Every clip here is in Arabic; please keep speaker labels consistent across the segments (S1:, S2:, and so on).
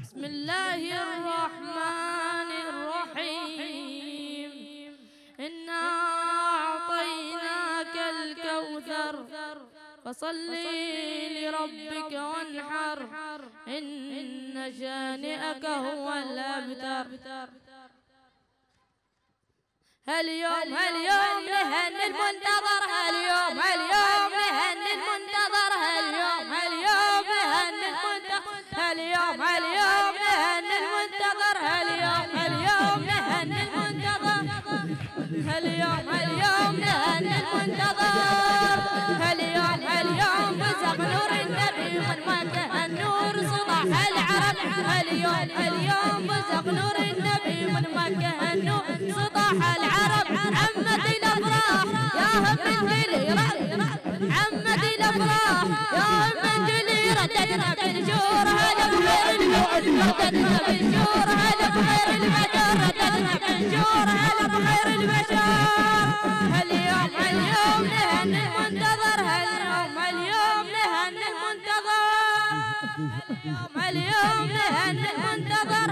S1: بسم الله الرحمن الرحيم إنا أعطيناك الكوثر فصل لربك وانحر إن شانئك هو الأبتر. اليوم نهني المنتظر، اليوم نهني المنتظر، اليوم نهني المنتظر، اليوم نهني المنتظر، اليوم نهني المنتظر، اليوم نهني المنتظر، اليوم بزغ نور النبي من مكة النور صباح العرب، اليوم بزغ نور النبي من مكة النور صباح العرب. عمت الافراح يا هم الجليرة، عمت الافراح يا هم الجليرة، رددنا بنشورها لبخير البشر، رددنا بنشورها لبخير البشر، رددنا بنشورها لبخير البشر. اليوم نهني المنتظر، اليوم نهني المنتظر، اليوم نهني المنتظر،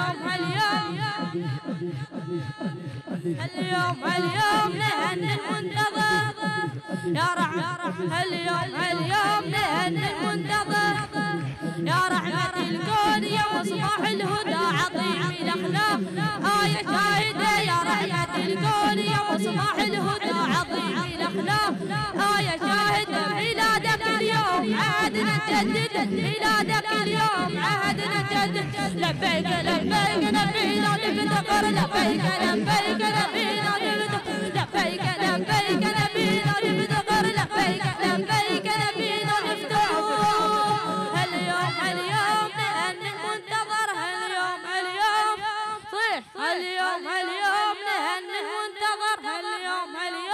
S1: اليوم نهني المنتظر يا رحمة، اليوم نهني المنتظر يا رحمة الكون يا مصباح الهدى عظيم الأخلاق آية شاهدة، يا رحمة الكون يا مصباح الهدى عظيم الأخلاق آية شاهدة. ميلادك اليوم عهدنا نجدد، ميلادك اليوم عهدنا نجدد، لبيك لبيك نبينا نفتقر، لبيك لبيك نبينا نفتقر، لبيك لبيك نبينا نفتقر، لبيك لبيك نبينا نفتقر. اليوم نهني المنتظر، اليوم صيح، اليوم نهني المنتظر، اليوم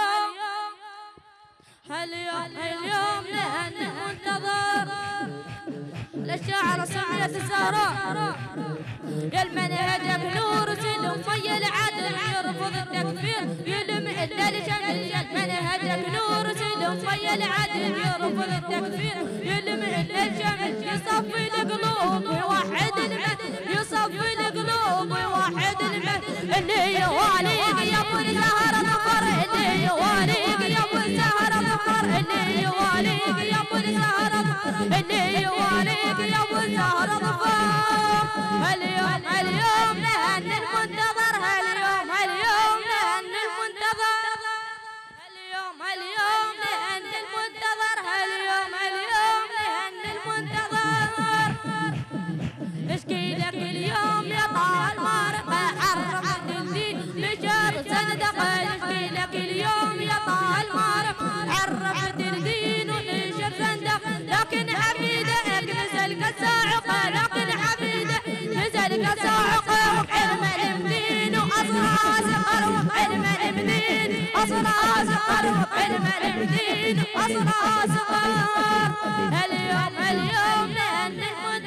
S1: نهني المنتظر. للشاعر سمية الزهراء يا المنهجك نور سلم في العدل يرفض التكفير يلم إلا لجميل، يا المنهجك نور سلم في العدل يرفض التكفير يلم إلا الجميل، يصفي القلوب ويوحد المد، يصفي القلوب ويوحد المد. اللي يواليك يا ابو الزهر ظفر، اللي يواليك يا ابو الزهر ظفر، اللي يواليك يا ابو الزهر ظفر، اللي يواليك يا ابو الزهر ظفر. اليوم نهني المنتظر، اليوم نهني المنتظر، اليوم نهني المنتظر، اليوم نهني المنتظر. نشكي لك اليوم يا طال مارقة حرمت الدين بشر صندقة، نشكي لك اليوم يا طال مارقة حرمت الدين ونشر صندق، لكن حفيدك نزل كالصاعقة، لكن حفيدك نزل كالصاعقة وحرم المدين وأصرع سقر وحرم المدين، أصرع سقر وحرم المدين، أصرع سقر. اليوم نهني